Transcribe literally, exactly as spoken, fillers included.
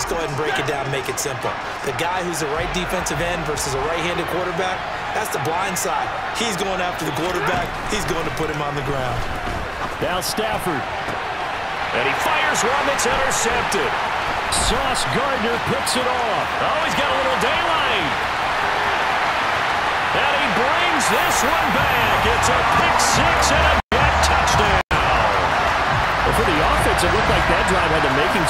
go ahead and break it down and make it simple. The guy who's the right defensive end versus a right-handed quarterback, that's the blind side. He's going after the quarterback. He's going to put him on the ground. Now Stafford. And he fires one that's intercepted. Sauce Gardner picks it off. Oh, he's got a little daylight. And he brings this one back. It's a pick six and a jet touchdown. Well, for the offense, it looked like that drive had the makings